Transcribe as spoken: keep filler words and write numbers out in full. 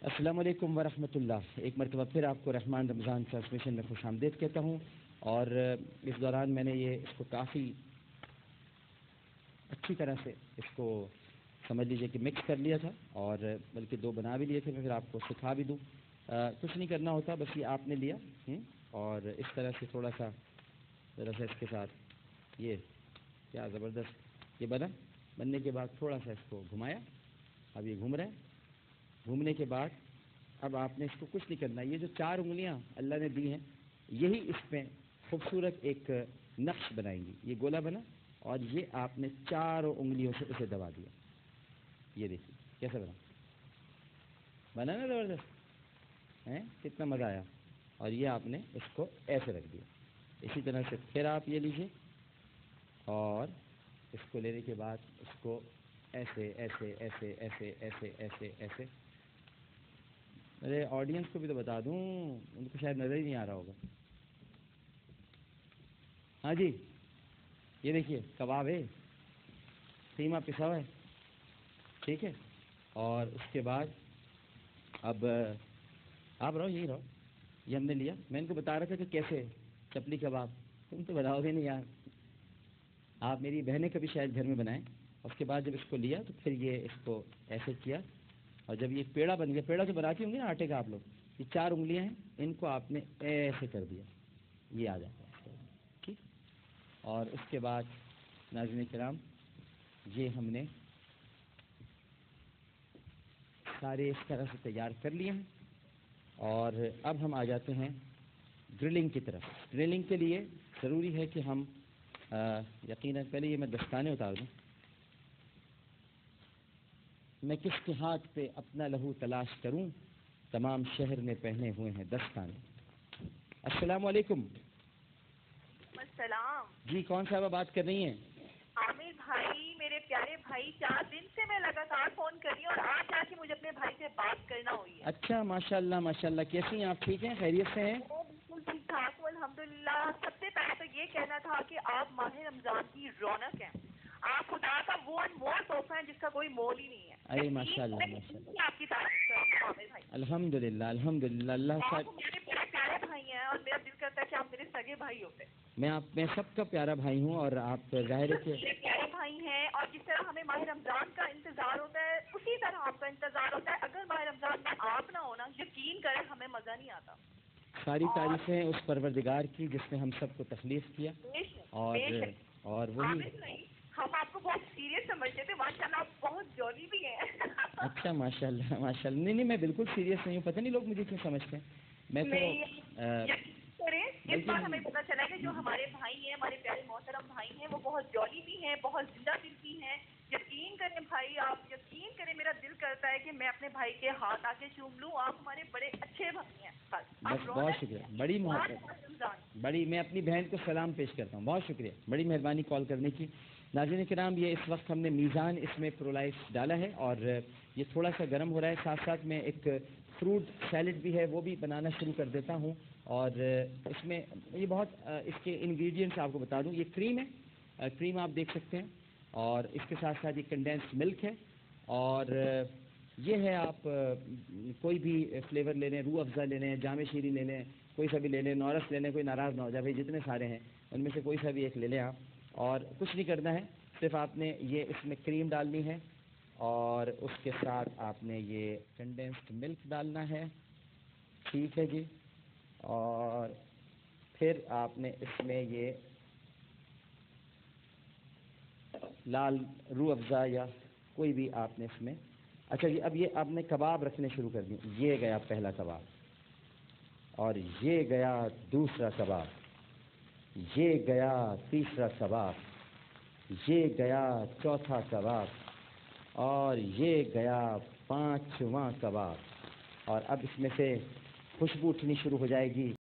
السلام علیکم ورحمۃ اللہ. ایک مرتبہ پھر آپ کو رحمان رمضان ٹرانسمیشن میں خوش آمدید کہتا ہوں. اور اس دوران میں نے یہ اس کو کافی اچھی طرح سے اس کو سمجھ لیجئے کہ مکس کر لیا تھا، اور بلکہ دو بنا بھی لیے تھے. میں پھر آپ کو سکھا بھی دوں. آ, کچھ نہیں کرنا ہوتا، بس یہ آپ نے لیا ہوں اور اس طرح سے تھوڑا سا ذرا سا اس کے ساتھ یہ کیا زبردست یہ بنا. بننے کے بعد تھوڑا سا اس کو گھمایا. اب یہ گھوم رہا ہے. گھومنے کے بعد اب آپ نے اس کو کچھ نہیں کرنا. یہ جو چار انگلیاں اللہ نے دی ہیں یہی اس میں خوبصورت ایک نقش بنائیں گی. یہ گولا بنا اور یہ آپ نے چاروں انگلیوں سے اسے دبا دیا. یہ دیکھیے کیسا بنا. بنا نا زبردست ہیں، کتنا مزہ آیا. اور یہ آپ نے اس کو ایسے رکھ دیا. اسی طرح سے پھر آپ یہ لیجیے اور اس کو لینے کے بعد اس کو ایسے ایسے ایسے ایسے ایسے ایسے ایسے. ارے آڈینس کو بھی تو بتا دوں، ان کو شاید نظر ہی نہیں آ رہا ہوگا. ہاں جی، یہ دیکھیے کباب ہے، قیمہ پسا ہوا ہے، ٹھیک ہے. اور اس کے بعد اب آپ رہو یہی رہو. یہ ہم نے لیا. میں ان کو بتا رہا تھا کہ کیسے چپلی کباب. تم تو بتاؤ گے نہیں یار. آپ میری بہنیں کبھی شاید گھر میں بنائیں. اس کے بعد جب اس کو لیا تو پھر یہ اس کو ایسے کیا اور جب یہ پیڑا بن گیا. پیڑا تو بناتی ہوں گے نا آٹے کا آپ لوگ. یہ چار انگلیاں ہیں، ان کو آپ نے ایسے کر دیا. یہ آ جاتا ہے ٹھیک. اور اس کے بعد ناظرین کرام یہ ہم نے سارے اس طرح سے تیار کر لیے ہیں. اور اب ہم آ جاتے ہیں گرلنگ کی طرف. گرلنگ کے لیے ضروری ہے کہ ہم یقیناً پہلے یہ میں دستانے اتار دوں. میں کس کے ہاتھ پہ اپنا لہو تلاش کروں، تمام شہر نے پہنے ہوئے ہیں دستانے. السلام علیکم. السلام. جی کون صاحبہ بات کر رہی ہیں؟ عامر بھائی، میرے پیارے بھائی، چار دن سے میں لگاتار فون کر رہی ہوں اور آج جا کے مجھے اپنے بھائی سے بات کرنا ہوئی ہے. اچھا ماشاء اللہ ماشاء اللہ. کیسی ہیں آپ؟ ٹھیک ہیں، خیریت سے ہیں؟ وہ بالکل ٹھیک ٹھاک ہوں الحمد للہ. سب سے پہلے تو یہ کہنا تھا کہ آپ ماہ رمضان کی رونق ہیں. آپ خدا کا وہ انمول تحفہ ہے جس کا کوئی مول ہی نہیں ہے. ارے ماشاء اللہ ماشاء اللہ. آپ کی تعریف کروں عامر بھائی. الحمد للہ الحمد للہ. اللہ آپ صاحب میرے بڑے پیارے بھائی ہیں اور میرا دل کرتا ہے کہ آپ میرے سگے بھائی ہوتے. میں آپ میں سب کا پیارا بھائی ہوں اور آپ ظاہر ہے کہ میرے پیارے بھائی ہیں اور جس طرح ہمیں ماہ رمضان کا انتظار ہوتا ہے اسی طرح آپ کا انتظار ہوتا ہے. اگر ماہ رمضان میں آپ نہ ہونا یقین کریں ہمیں مزہ نہیں آتا. ساری تعریفیں اس پروردگار کی جس نے ہم سب کو تخلیق کیا. اور اور وہی ہم آپ کو بہت سیریس سمجھتے تھے. ماشاء اللہ آپ بہت جولی بھی ہیں. اچھا ماشاء اللہ ماشاء اللہ. نہیں نہیں میں بالکل سیریس نہیں ہوں. پتہ نہیں لوگ مجھے کیوں سمجھتے ہیں. میں تو اس بار ہمیں پتا چلا کہ جو ہمارے بھائی ہیں، ہمارے پیارے محترم بھائی ہیں، وہ بہت جولی بھی ہیں، بہت زندہ دل بھی ہیں. یقین کریں بھائی، آپ یقین کریں میرا دل کرتا ہے کہ میں اپنے بھائی کے ہاتھ آ کے چوم لوں. آپ ہمارے بڑے اچھے بھائی ہیں. بس بہت شکریہ. بڑی محبت بڑی میں اپنی بہن کو سلام پیش کرتا ہوں. بہت شکریہ، بڑی مہربانی کال کرنے کی. ناظرین کرام یہ اس وقت ہم نے میزان اس میں پرولائس ڈالا ہے اور یہ تھوڑا سا گرم ہو رہا ہے. ساتھ ساتھ میں ایک فروٹ سیلڈ بھی ہے وہ بھی بنانا شروع کر دیتا ہوں. اور اس میں یہ بہت اس کے انگریڈینٹس آپ کو بتا دوں. یہ کریم ہے، کریم آپ دیکھ سکتے ہیں. اور اس کے ساتھ ساتھ یہ کنڈینسڈ ملک ہے. اور یہ ہے آپ کوئی بھی فلیور لے لیں، روح افزا لے لیں، جامع شیریں لے لیں، کوئی سا بھی لے لیں، نورس لے لیں. کوئی ناراض نہ ہو جائے بھائی، جتنے سارے ہیں ان میں سے کوئی سا بھی ایک لے لیں آپ. اور کچھ نہیں کرنا ہے، صرف آپ نے یہ اس میں کریم ڈالنی ہے اور اس کے ساتھ آپ نے یہ کنڈینسڈ ملک ڈالنا ہے. ٹھیک ہے جی. اور پھر آپ نے اس میں یہ لال روح افزا یا کوئی بھی آپ نے اس میں. اچھا جی اب یہ آپ نے کباب رکھنے شروع کر دیے. یہ گیا پہلا کباب اور یہ گیا دوسرا کباب، یہ گیا تیسرا کباب، یہ گیا چوتھا کباب اور یہ گیا پانچواں کباب. اور اب اس میں سے خوشبو اٹھنی شروع ہو جائے گی.